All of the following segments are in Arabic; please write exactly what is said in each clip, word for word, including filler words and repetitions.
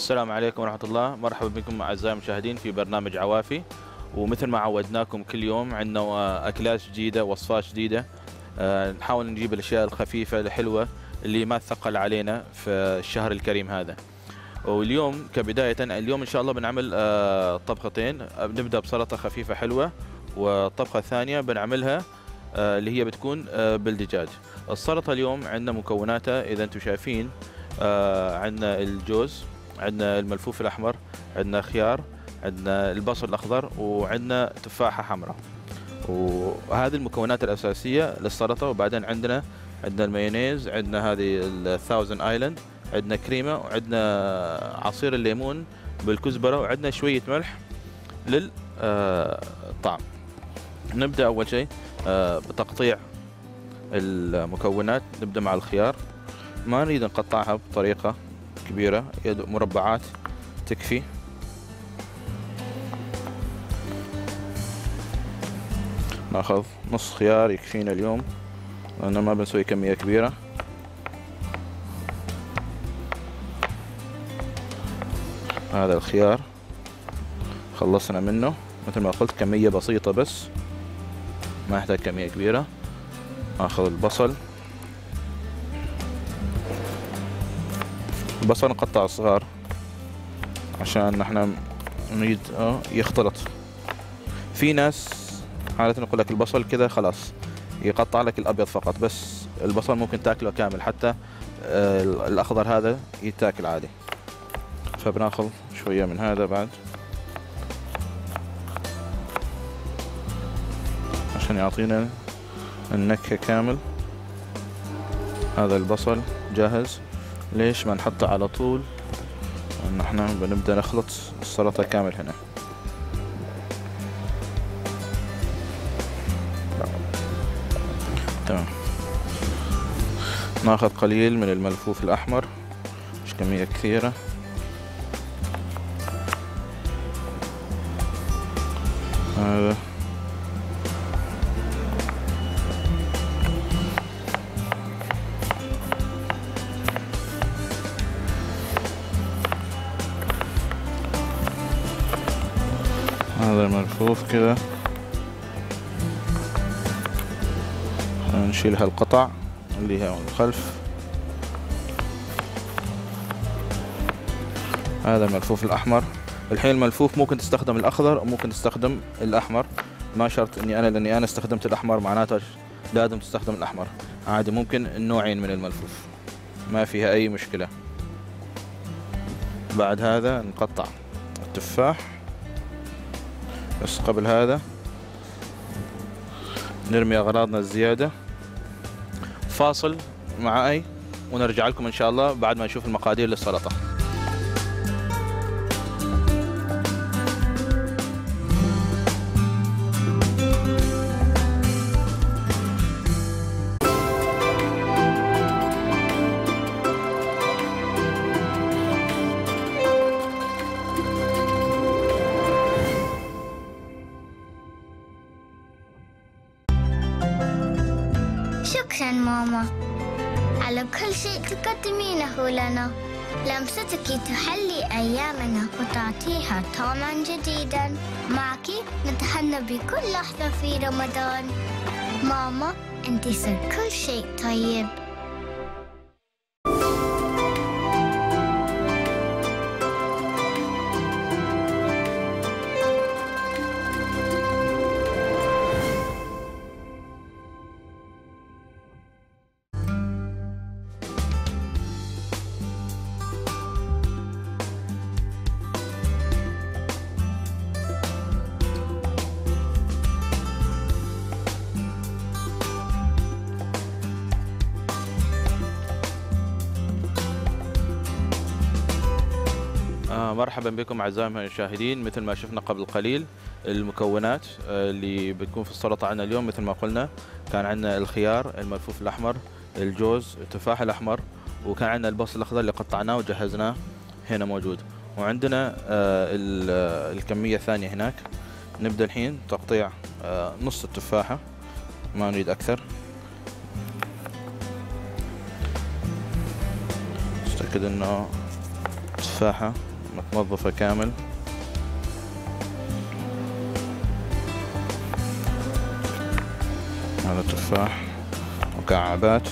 السلام عليكم ورحمة الله، مرحبا بكم أعزائي المشاهدين في برنامج عوافي. ومثل ما عودناكم كل يوم عندنا أكلات جديدة، وصفات جديدة، نحاول نجيب الأشياء الخفيفة الحلوة اللي ما تثقل علينا في الشهر الكريم هذا. واليوم كبداية اليوم إن شاء الله بنعمل طبختين، بنبدأ بسلطة خفيفة حلوة، والطبخة الثانية بنعملها اللي هي بتكون بالدجاج. السلطة اليوم عندنا مكوناتها إذا أنتم شايفين، عندنا الجوز، عندنا الملفوف الأحمر، عندنا خيار، عندنا البصل الأخضر، وعندنا تفاحة حمراء. وهذه المكونات الأساسية للسلطة. وبعدين عندنا عندنا المايونيز، عندنا هذه الثاوزن ايلاند، عندنا كريمة، وعندنا عصير الليمون بالكزبرة، وعندنا شوية ملح للطعم. نبدأ أول شيء بتقطيع المكونات. نبدأ مع الخيار، ما نريد نقطعها بطريقة كبيرة، مربعات تكفي. ناخذ نص خيار يكفينا اليوم لأننا ما بنسوي كمية كبيرة. هذا الخيار خلصنا منه، مثل ما قلت كمية بسيطة بس، ما يحتاج كمية كبيرة. ناخذ البصل، البصل نقطع صغار عشان نحن نريد يختلط. في ناس عادة يقول لك البصل كذا خلاص يقطع لك الابيض فقط، بس البصل ممكن تاكله كامل، حتى الاخضر هذا يتاكل عادي. فبناخذ شوية من هذا بعد عشان يعطينا النكهة كامل. هذا البصل جاهز، ليش ما نحطه على طول؟ ان احنا بنبدأ نخلط السلطة كامل هنا. تمام. ناخذ قليل من الملفوف الأحمر، مش كمية كثيرة. هذا هذا الملفوف كذا، نشيل هالقطع اللي هي الخلف. هذا الملفوف الأحمر. الحين الملفوف ممكن تستخدم الأخضر أو ممكن تستخدم الأحمر، ما شرط إني أنا لأني أنا استخدمت الأحمر معناته لازم تستخدم الأحمر، عادي ممكن النوعين من الملفوف، ما فيها أي مشكلة. بعد هذا نقطع التفاح، بس قبل هذا نرمي أغراضنا الزيادة. فاصل معي ونرجع لكم إن شاء الله بعد ما نشوف المقادير للسلطة. شكرا ماما على كل شيء تقدمينه لنا. لمستك تحلي أيامنا وتعطيها طعما جديدا. معك نتهنى بكل لحظة في رمضان. ماما أنت صرت كل شيء طيب. مرحبا بكم أعزائي المشاهدين. مثل ما شفنا قبل قليل المكونات اللي بتكون في السلطة عندنا اليوم، مثل ما قلنا كان عندنا الخيار، الملفوف الأحمر، الجوز، التفاح الأحمر، وكان عندنا البصل الأخضر اللي قطعناه وجهزناه هنا موجود، وعندنا الكمية الثانية هناك. نبدأ الحين تقطيع نص التفاحة، ما نريد أكثر. نتأكد انه تفاحة متنظفة كامل. هذا تفاح مكعبات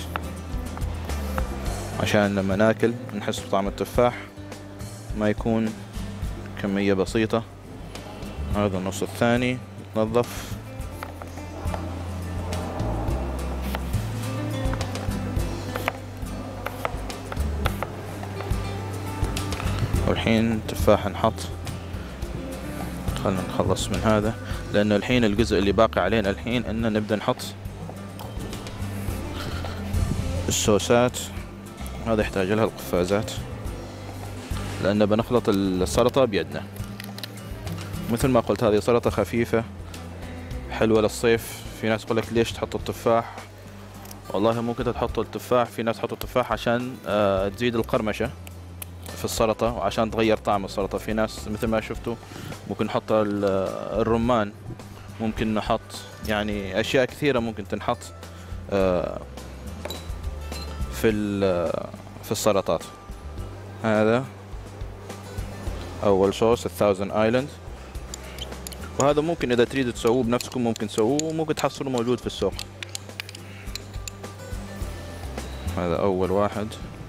عشان لما ناكل نحس بطعم التفاح، ما يكون كمية بسيطة. هذا النص الثاني يتنظف. والحين تفاح نحط. خلنا نخلص من هذا لأنه الحين الجزء اللي باقي علينا الحين إن نبدأ نحط الصوصات. هذا يحتاج لها القفازات لأن بنخلط السلطة بيدنا. مثل ما قلت هذه سلطة خفيفة حلوة للصيف. في ناس تقول لك ليش تحط التفاح؟ والله ممكن تحط التفاح، في ناس تحط التفاح عشان آه تزيد القرمشة في السلطة وعشان تغير طعم السلطة. في ناس مثل ما شفتوا ممكن نحط الرمان، ممكن نحط يعني أشياء كثيرة ممكن تنحط آه في في السلطات. هذا أول صوص الثاوزن آيلاند، وهذا ممكن إذا تريدوا تسووه بنفسكم ممكن تسووه وممكن تحصلوا موجود في السوق. هذا أول واحد.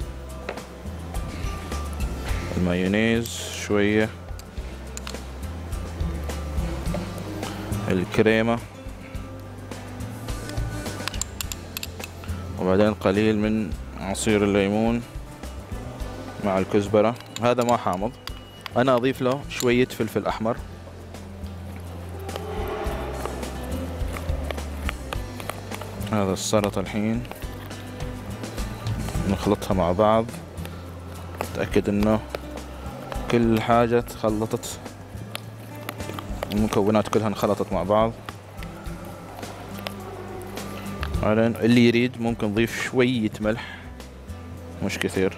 المايونيز شوية، الكريمة، وبعدين قليل من عصير الليمون مع الكزبرة. هذا ما حامض. أنا أضيف له شوية فلفل أحمر. هذا السلطة الحين نخلطها مع بعض، نتأكد إنه كل حاجة تخلطت، المكونات كلها انخلطت مع بعض. بعدين اللي يريد ممكن نضيف شوية ملح، مش كثير.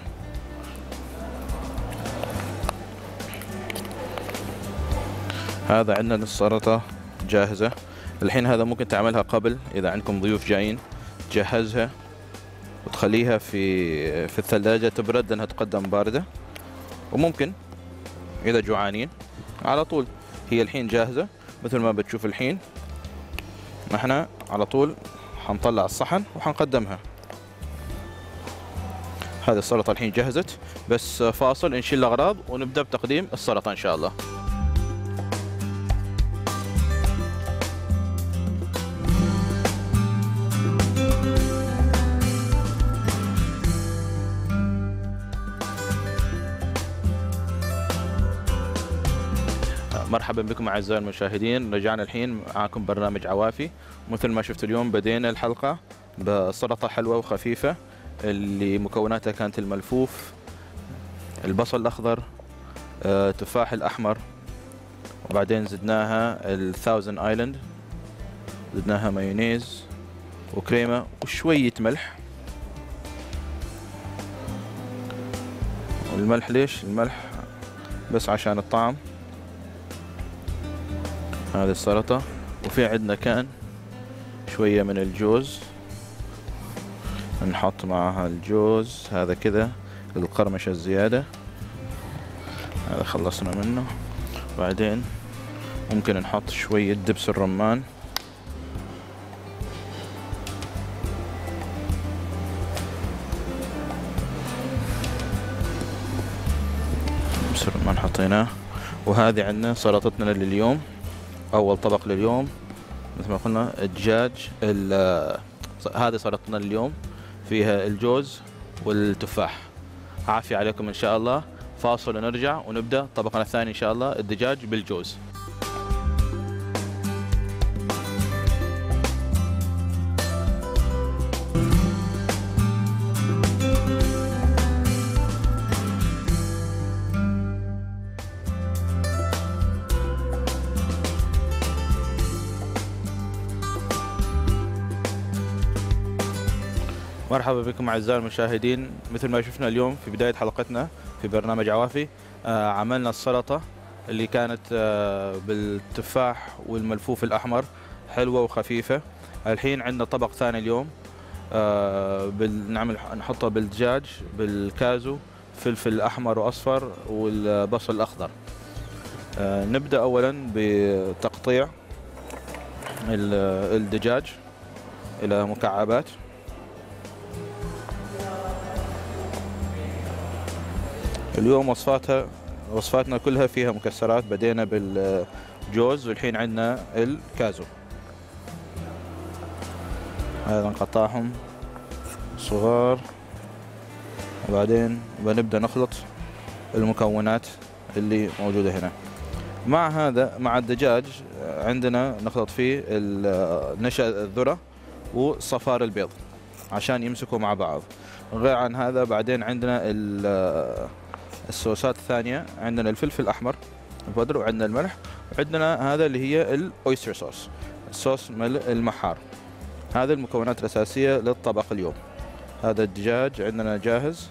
هذا عندنا السلطة جاهزة الحين. هذا ممكن تعملها قبل إذا عندكم ضيوف جايين، تجهزها وتخليها في في الثلاجة تبرد لأنها تقدم باردة. وممكن إذا جوعانين على طول هي الحين جاهزة مثل ما بتشوف الحين. نحن على طول حنطلع الصحن وحنقدمها. هذه السلطة الحين جهزت، بس فاصل نشيل الأغراض ونبدأ بتقديم السلطة إن شاء الله. مرحبا بكم أعزائي المشاهدين. رجعنا الحين معاكم برنامج عوافي. مثل ما شفتوا اليوم بدينا الحلقة بسلطة حلوة وخفيفة اللي مكوناتها كانت الملفوف، البصل الأخضر، التفاح الأحمر، وبعدين زدناها الثاوزن آيلاند، زدناها مايونيز وكريمة وشوية ملح. والملح ليش؟ الملح بس عشان الطعم. هذه السلطة. وفي عندنا كان شوية من الجوز، نحط معها الجوز هذا كذا للقرمشة الزيادة. هذا خلصنا منه. بعدين ممكن نحط شوية دبس الرمان، دبس الرمان حطيناه. وهذه عندنا سلطتنا لليوم، أول طبق لليوم مثل ما قلنا الدجاج. هذه سلطتنا اليوم فيها الجوز والتفاح. عافية عليكم إن شاء الله. فاصل ونرجع ونبدأ طبقنا الثاني إن شاء الله، الدجاج بالجوز. مرحبا بكم أعزائي المشاهدين. مثل ما شفنا اليوم في بداية حلقتنا في برنامج عوافي، آه عملنا السلطة اللي كانت آه بالتفاح والملفوف الأحمر، حلوة وخفيفة. الحين عندنا طبق ثاني اليوم، آه نعمل نحطه بالدجاج بالكازو فلفل أحمر وأصفر والبصل الأخضر. آه نبدأ أولا بتقطيع الدجاج إلى مكعبات. اليوم وصفاتها وصفاتنا كلها فيها مكسرات، بدينا بالجوز والحين عندنا الكازو. هذا نقطعهم صغار وبعدين بنبدأ نخلط المكونات اللي موجودة هنا. مع هذا مع الدجاج عندنا نخلط فيه نشا الذرة وصفار البيض عشان يمسكوا مع بعض. غير عن هذا بعدين عندنا الصوصات الثانية، عندنا الفلفل الأحمر البودر وعندنا الملح وعندنا هذا اللي هي الأويستر صوص، الصوص المحار. هذه المكونات الأساسية للطبق اليوم. هذا الدجاج عندنا جاهز.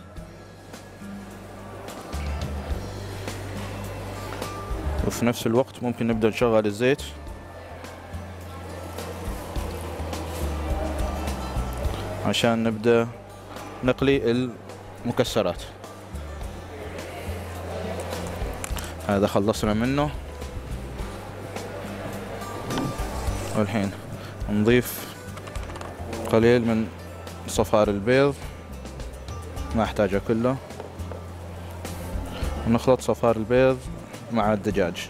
وفي نفس الوقت ممكن نبدأ نشغل الزيت عشان نبدأ نقلي المكسرات. هذا خلصنا منه، والحين نضيف قليل من صفار البيض، ما احتاجه كله، ونخلط صفار البيض مع الدجاج.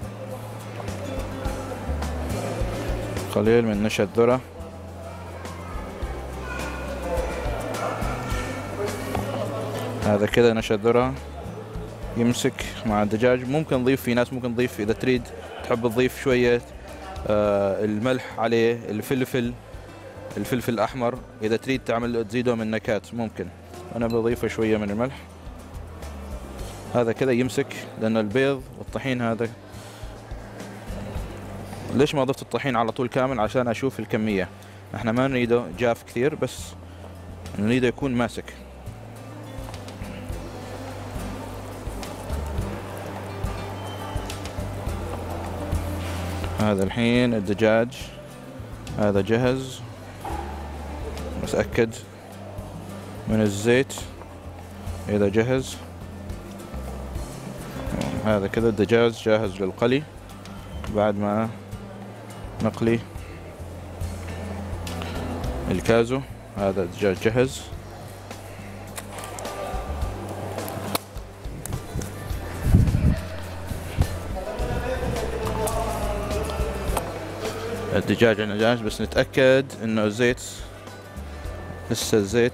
قليل من نشا الذرة، هذا كذا نشا الذرة يمسك مع الدجاج. ممكن نضيف، في ناس ممكن تضيف إذا تريد تحب تضيف شوية آه الملح عليه، الفلفل الفلفل الأحمر إذا تريد تعمل تزيده من نكهات ممكن. أنا بضيفه شوية من الملح. هذا كذا يمسك، لأن البيض والطحين هذا. ليش ما ضفت الطحين على طول كامل؟ عشان أشوف الكمية. احنا ما نريده جاف كثير، بس نريده يكون ماسك. هذا الحين الدجاج هذا جهز، بس أكد من الزيت إذا جهز. هذا كذا الدجاج جاهز للقلي. بعد ما نقلي الكازو، هذا الدجاج جهز. الدجاج عندنا جاهز، بس نتأكد انه الزيت لسه الزيت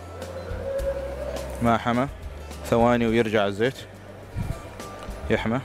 ما حمى. ثواني ويرجع الزيت يحمى.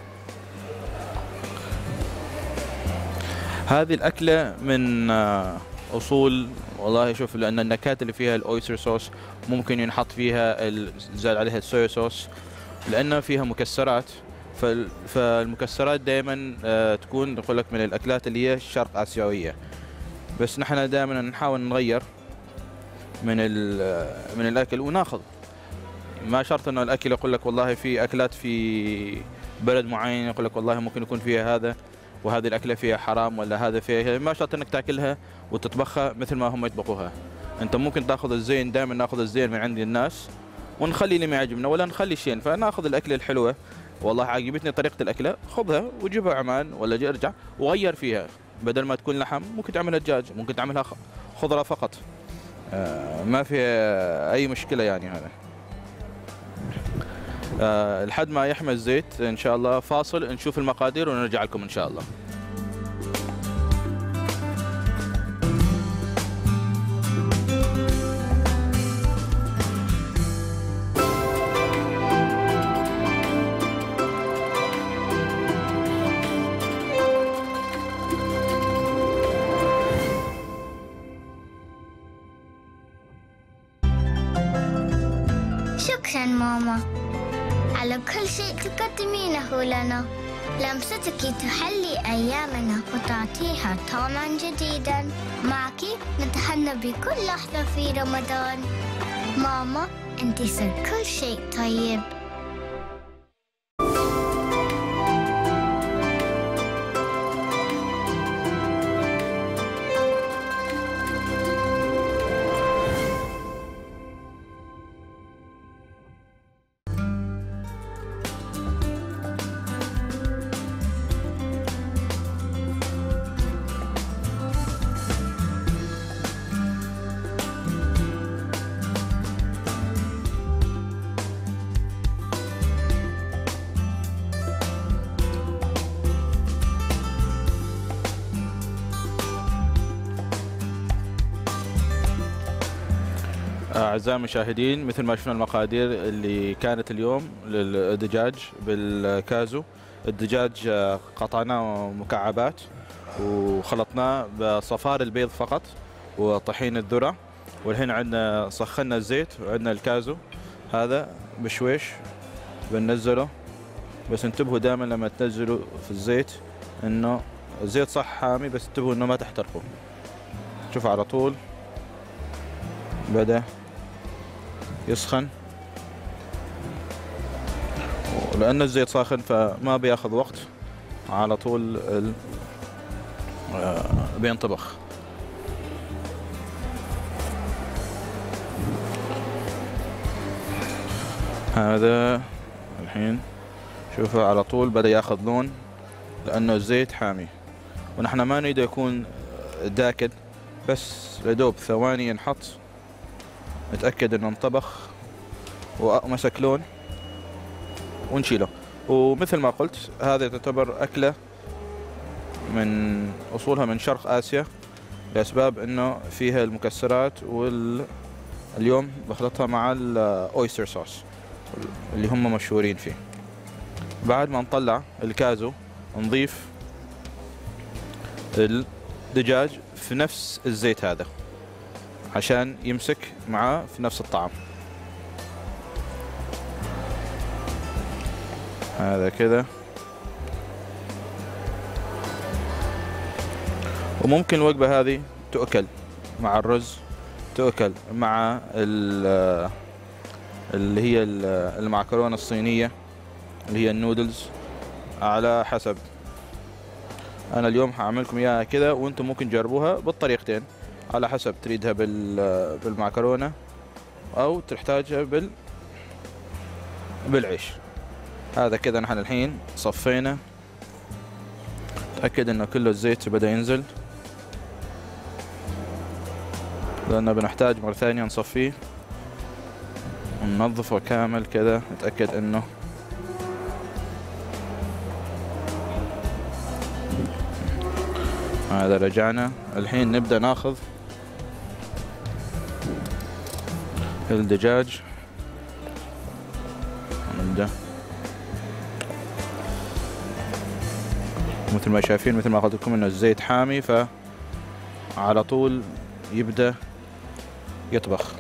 هذه الأكلة من أصول، والله شوف، لأن النكهات اللي فيها الأويستر صوص ممكن ينحط فيها زاد عليها الصويا صوص، لأنها فيها مكسرات. فالمكسرات دائما تكون نقول لك من الأكلات اللي هي الشرق آسيوية، بس نحن دائما نحاول نغير من من الأكل وناخذ. ما شرط انه الاكل يقول لك والله في اكلات في بلد معين يقول لك والله ممكن يكون فيها هذا وهذه الاكله فيها حرام ولا هذا فيها، ما شرط انك تاكلها وتطبخها مثل ما هم يطبخوها. انت ممكن تاخذ الزين، دائما ناخذ الزين من عند الناس ونخلي اللي ما يعجبنا ولا نخلي شيء. فناخذ الاكله الحلوه، والله عجبتني طريقه الاكله، خذها وجيبها عمان ولا ارجع وغير فيها. بدل ما تكون لحم ممكن تعملها دجاج، ممكن تعملها خضره فقط، آه ما فيها اي مشكله يعني. هذا أه لحد ما يحمى الزيت ان شاء الله. فاصل نشوف المقادير ونرجع لكم ان شاء الله. شكرا ماما على كل شيء تقدمينه لنا. لمستك تحلي أيامنا وتعطيها طعما جديدا. معك نتهنى بكل لحظة في رمضان. ماما أنت سر كل شيء طيب. أعزائي المشاهدين، مثل ما شفنا المقادير اللي كانت اليوم للدجاج بالكازو. الدجاج قطعناه مكعبات وخلطناه بصفار البيض فقط وطحين الذرة. والحين عندنا سخنا الزيت وعندنا الكازو هذا بشويش بننزله، بس انتبهوا دائما لما تنزلوا في الزيت انه الزيت صح حامي، بس انتبهوا انه ما تحترقوا. شوفوا على طول بدأ يسخن، ولأن الزيت ساخن فما بياخذ وقت، على طول ال... بينطبخ. هذا الحين شوفوا على طول بدأ ياخذ لون لأنه الزيت حامي، ونحن ما نريد يكون داكن، بس لدوب ثواني ينحط نتأكد انه انطبخ ومسك لون ونشيله. ومثل ما قلت هذه تعتبر أكلة من أصولها من شرق آسيا، لأسباب انه فيها المكسرات، واليوم بخلطها مع الأويستر صوص اللي هم مشهورين فيه. بعد ما نطلع الكازو نضيف الدجاج في نفس الزيت هذا عشان يمسك معاه في نفس الطعم. هذا كذا. وممكن الوجبة هذه تؤكل مع الرز، تؤكل مع اللي هي المعكرونة الصينية اللي هي النودلز، على حسب. أنا اليوم هعملكم إياها كذا، وأنتم ممكن تجربوها بالطريقتين على حسب تريدها بالمعكرونة أو تحتاجها بال بالعيش. هذا كذا. نحن الحين صفينا، تأكد إنه كله الزيت بدأ ينزل، لأنه بنحتاج مرة ثانية نصفيه وننظفه كامل كذا، نتأكد إنه هذا. رجعنا الحين نبدأ ناخذ الدجاج، نبدأ مثل ما شايفين، مثل ما قلت لكم انه الزيت حامي، فعلى طول يبدأ يطبخ.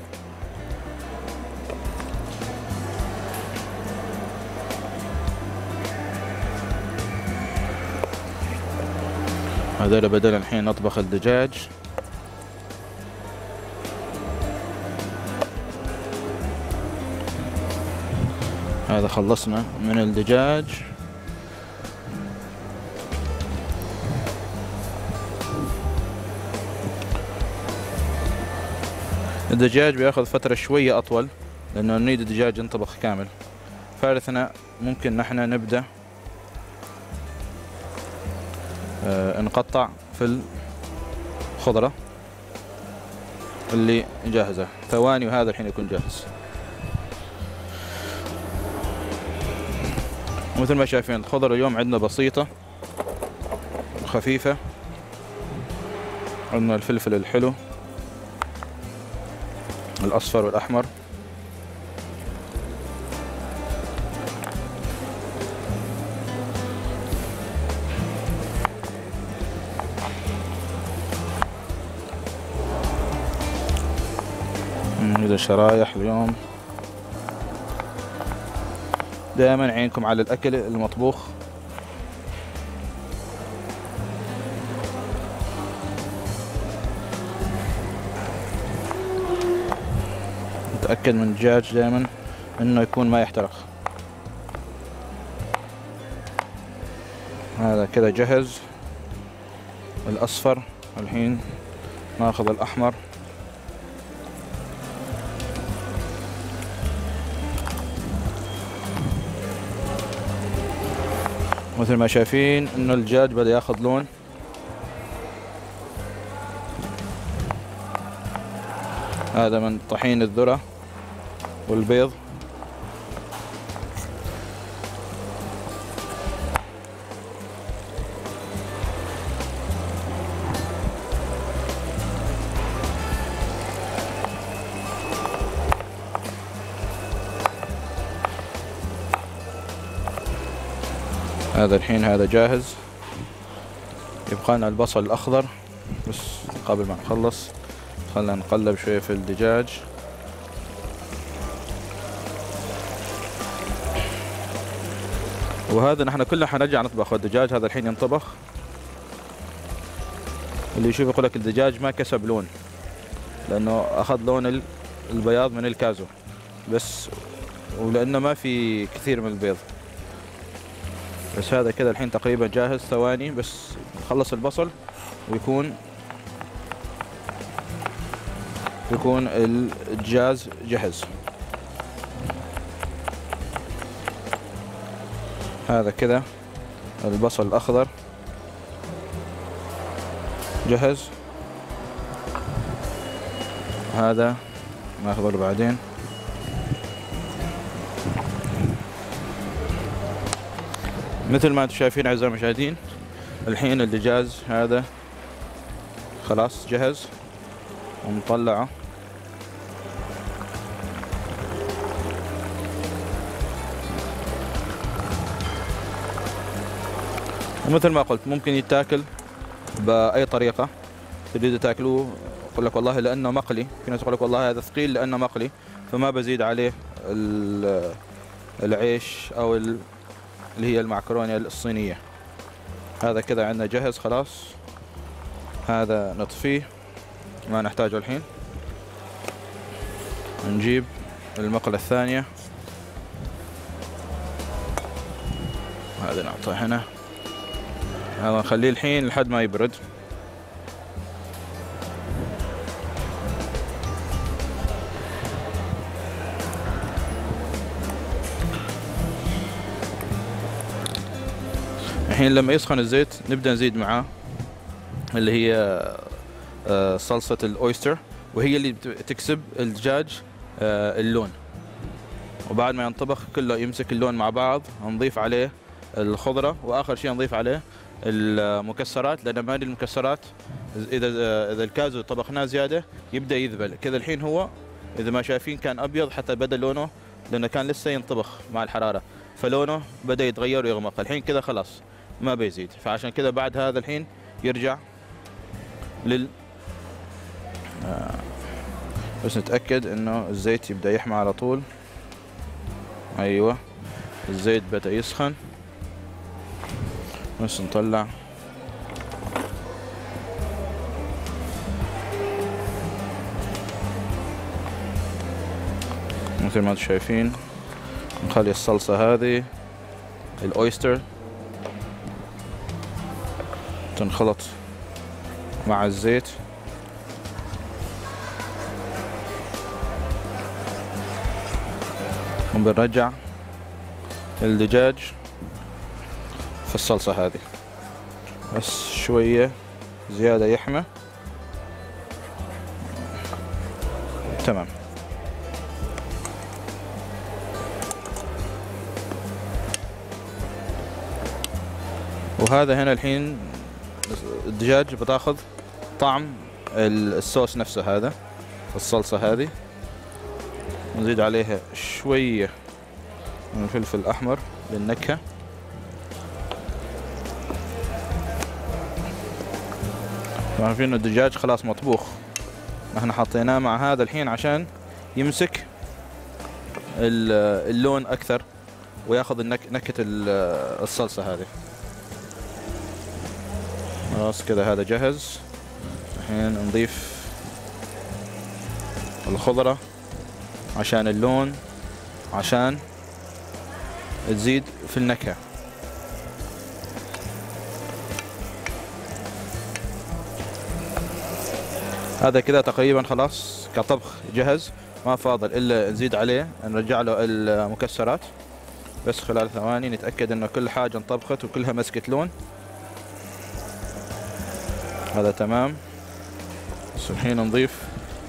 هذول بدل الحين نطبخ الدجاج. هذا خلصنا من الدجاج. الدجاج بياخذ فترة شوية أطول لأنه نريد الدجاج ينطبخ كامل. فارثنا ممكن نحن نبدأ آه نقطع في الخضرة اللي جاهزة، ثواني وهذا الحين يكون جاهز. مثل ما شايفين الخضرة اليوم عندنا بسيطة خفيفة. عندنا الفلفل الحلو الأصفر والأحمر، هذا شرايح. اليوم دائما عينكم على الأكل المطبوخ. تأكد من الدجاج دائما انه يكون ما يحترق. هذا كذا جهز الأصفر. الحين ناخذ الأحمر. مثل ما شايفين انه الدجاج بدأ ياخذ لون. هذا من طحين الذرة والبيض. هذا الحين هذا جاهز، يبقى لنا البصل الأخضر بس. قبل ما نخلص خلنا نقلب شوية في الدجاج. وهذا نحن كلنا حنرجع نطبخ الدجاج. هذا الحين ينطبخ. اللي يشوف يقول لك الدجاج ما كسب لون، لأنه أخذ لون البياض من الكازو بس، ولأنه ما في كثير من البيض. بس هذا كذا الحين تقريبا جاهز. ثواني بس نخلص البصل ويكون يكون الدجاج جاهز. هذا كذا البصل الأخضر جهز. هذا ناخذه بعدين. مثل ما انتم شايفين اعزائي المشاهدين، الحين الدجاج هذا خلاص جهز ونطلعه. ومثل ما قلت ممكن يتاكل بأي طريقة تريدوا تاكلوه. يقول لك والله لأنه مقلي، في ناس يقول لك والله هذا ثقيل لأنه مقلي فما بزيد عليه العيش أو اللي هي المعكرونة الصينية. هذا كذا عندنا جهز خلاص. هذا نطفيه ما نحتاجه الحين. نجيب المقلة الثانية، هذا نعطيه هنا. هذا نخليه الحين لحد ما يبرد. الحين لما يسخن الزيت نبدأ نزيد معاه اللي هي صلصة الأويستر، وهي اللي تكسب الدجاج اللون. وبعد ما ينطبخ كله يمسك اللون مع بعض نضيف عليه الخضرة، وآخر شيء نضيف عليه المكسرات، لأن ما المكسرات إذا إذا الكازو طبخناه زيادة يبدأ يذبل كذا. الحين هو إذا ما شايفين كان أبيض حتى بدأ لونه، لأنه كان لسه ينطبخ مع الحرارة فلونه بدأ يتغير ويغمق. الحين كذا خلاص ما بيزيد، فعشان كذا بعد هذا الحين يرجع لل آه بس نتأكد إنه الزيت يبدأ يحمى على طول. أيوة الزيت بدأ يسخن، بس نطلع. مثل ما انتم شايفين نخلي الصلصة هذه الأويستر تنخلط مع الزيت. وبنرجع الدجاج في الصلصة هذه بس شوية زيادة يحمى. تمام. وهذا هنا الحين الدجاج بتاخذ طعم الصوص نفسه. هذا الصلصة هذه نزيد عليها شوية من الفلفل الأحمر للنكهة. عارفين انه الدجاج خلاص مطبوخ، احنا حطيناه مع هذا الحين عشان يمسك اللون اكثر وياخذ نكهة الصلصة هذه. خلاص كذا هذا جهز. الحين نضيف الخضرة عشان اللون، عشان تزيد في النكهة. هذا كذا تقريبا خلاص كطبخ جهز، ما فاضل الا نزيد عليه نرجع له المكسرات بس خلال ثواني نتأكد انه كل حاجة انطبخت وكلها مسكت لون. هذا تمام. بس الحين نضيف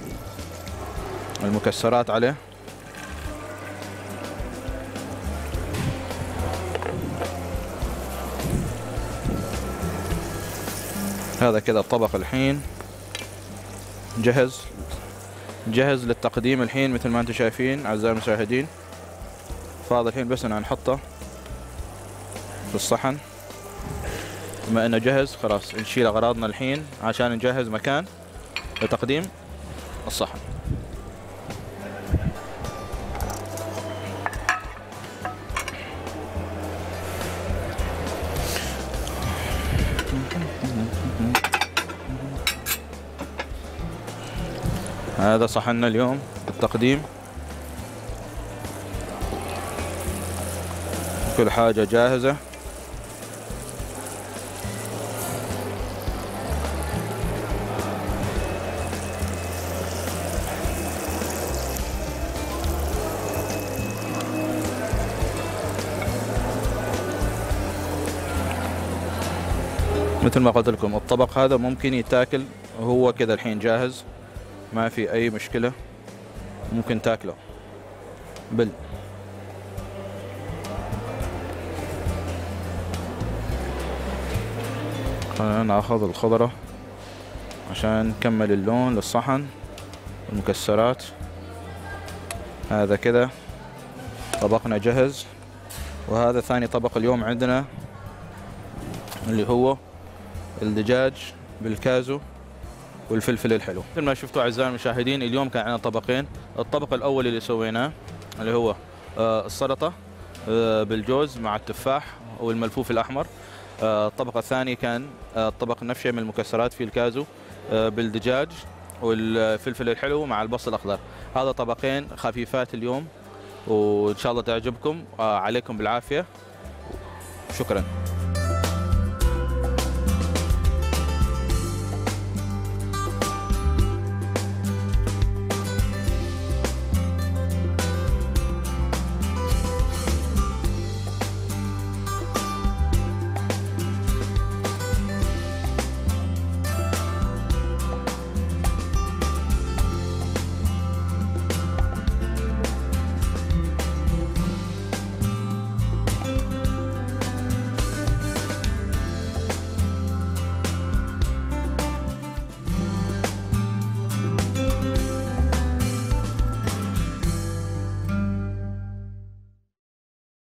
المكسرات عليه. هذا كذا الطبق الحين جهز جهز للتقديم. الحين مثل ما انتم شايفين اعزائي المشاهدين، فاضل الحين بس ان نحطه في الصحن. بما انه جهز خلاص نشيل اغراضنا الحين عشان نجهز مكان لتقديم الصحن. هذا صحننا اليوم للتقديم، كل حاجة جاهزة. مثل ما قلت لكم الطبق هذا ممكن يتاكل وهو كذا الحين جاهز، ما في أي مشكلة، ممكن تاكله بل. خلينا ناخذ الخضرة عشان نكمل اللون للصحن والمكسرات. هذا كذا طبقنا جهز. وهذا ثاني طبق اليوم عندنا اللي هو الدجاج بالكازو والفلفل الحلو. مثل ما شفتوا اعزائي المشاهدين اليوم كان عندنا طبقين. الطبق الاول اللي سويناه اللي هو السلطه بالجوز مع التفاح والملفوف الاحمر. الطبق الثاني كان الطبق نفشه من المكسرات في الكازو بالدجاج والفلفل الحلو مع البصل الاخضر. هذا طبقين خفيفات اليوم وان شاء الله تعجبكم. عليكم بالعافيه. شكرا.